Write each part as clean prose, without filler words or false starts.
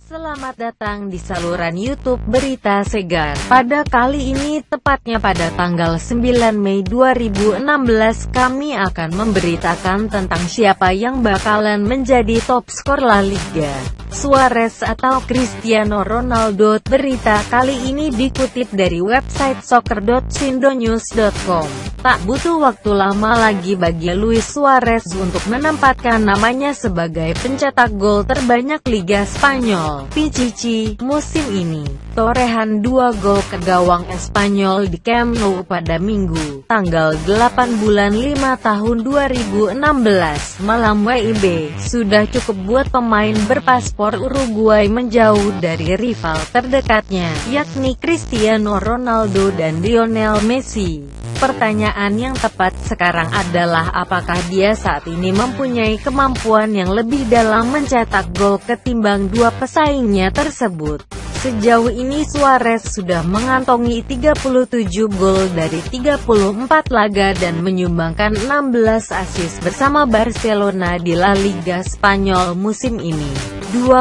Selamat datang di saluran YouTube Berita Segar. Pada kali ini, tepatnya pada tanggal 9 Mei 2016, kami akan memberitakan tentang siapa yang bakalan menjadi top skor La Liga, Suarez atau Cristiano Ronaldo. Berita kali ini dikutip dari website soccer.sindonews.com. Tak butuh waktu lama lagi bagi Luis Suarez untuk menempatkan namanya sebagai pencetak gol terbanyak Liga Spanyol, Pichichi, musim ini. Torehan 2 gol ke gawang Espanyol di Camp Nou pada Minggu, tanggal 8 bulan 5 tahun 2016, malam WIB, sudah cukup buat pemain berpaspor Uruguay menjauh dari rival terdekatnya, yakni Cristiano Ronaldo dan Lionel Messi. Pertanyaan yang tepat sekarang adalah apakah dia saat ini mempunyai kemampuan yang lebih dalam mencetak gol ketimbang dua pesaingnya tersebut. Sejauh ini Suarez sudah mengantongi 37 gol dari 34 laga dan menyumbangkan 16 assist bersama Barcelona di La Liga Spanyol musim ini.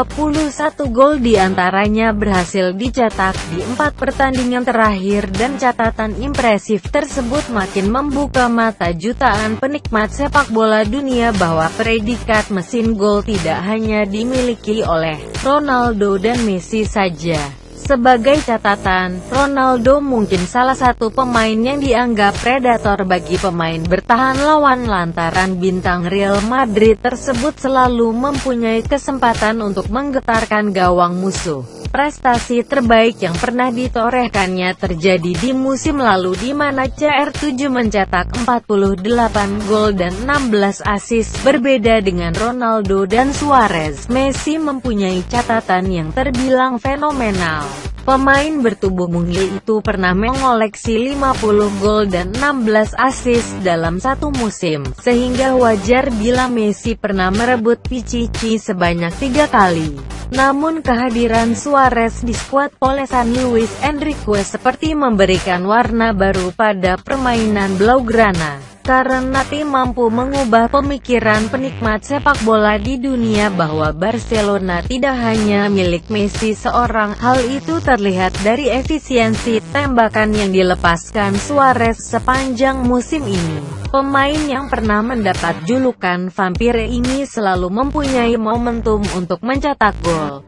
21 gol diantaranya berhasil dicetak di 4 pertandingan terakhir dan catatan impresif tersebut makin membuka mata jutaan penikmat sepak bola dunia bahwa predikat mesin gol tidak hanya dimiliki oleh Ronaldo dan Messi saja. Sebagai catatan, Ronaldo mungkin salah satu pemain yang dianggap predator bagi pemain bertahan lawan lantaran bintang Real Madrid tersebut selalu mempunyai kesempatan untuk menggetarkan gawang musuh. Prestasi terbaik yang pernah ditorehkannya terjadi di musim lalu di mana CR7 mencetak 48 gol dan 16 assist. Berbeda dengan Ronaldo dan Suarez, Messi mempunyai catatan yang terbilang fenomenal. Pemain bertubuh mungil itu pernah mengoleksi 50 gol dan 16 assist dalam satu musim, sehingga wajar bila Messi pernah merebut Pichichi sebanyak 3 kali. Namun kehadiran Suarez di skuad San Luis Enrique seperti memberikan warna baru pada permainan Blaugrana, karena tim mampu mengubah pemikiran penikmat sepak bola di dunia bahwa Barcelona tidak hanya milik Messi seorang. Hal itu terlihat dari efisiensi tembakan yang dilepaskan Suarez sepanjang musim ini. Pemain yang pernah mendapat julukan vampir ini selalu mempunyai momentum untuk mencetak gol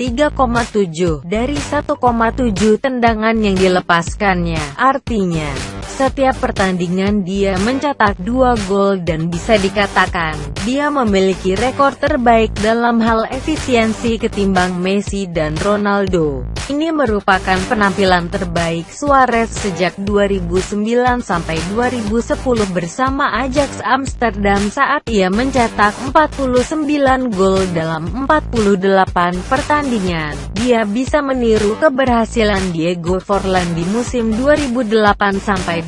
3,7 dari 1,7 tendangan yang dilepaskannya. Artinya, setiap pertandingan dia mencetak 2 gol dan bisa dikatakan, dia memiliki rekor terbaik dalam hal efisiensi ketimbang Messi dan Ronaldo. Ini merupakan penampilan terbaik Suarez sejak 2009 sampai 2010 bersama Ajax Amsterdam saat ia mencetak 49 gol dalam 48 pertandingan. Dia bisa meniru keberhasilan Diego Forlan di musim 2008 sampai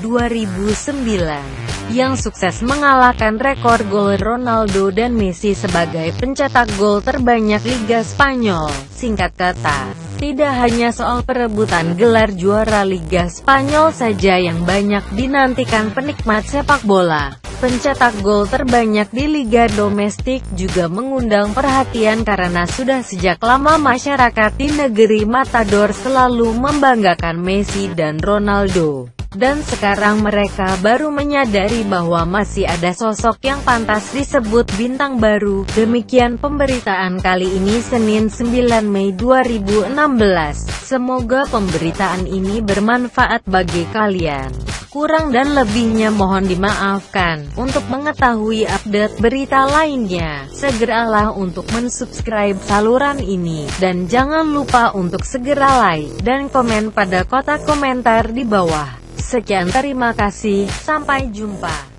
2009, yang sukses mengalahkan rekor gol Ronaldo dan Messi sebagai pencetak gol terbanyak Liga Spanyol. Singkat kata, tidak hanya soal perebutan gelar juara Liga Spanyol saja yang banyak dinantikan penikmat sepak bola. Pencetak gol terbanyak di liga domestik juga mengundang perhatian karena sudah sejak lama masyarakat di negeri Matador selalu membanggakan Messi dan Ronaldo. Dan sekarang mereka baru menyadari bahwa masih ada sosok yang pantas disebut bintang baru. Demikian pemberitaan kali ini Senin 9 Mei 2016. Semoga pemberitaan ini bermanfaat bagi kalian. Kurang dan lebihnya mohon dimaafkan. Untuk mengetahui update berita lainnya, segeralah untuk mensubscribe saluran ini. Dan jangan lupa untuk segera like dan komen pada kotak komentar di bawah. Sekian, terima kasih, sampai jumpa.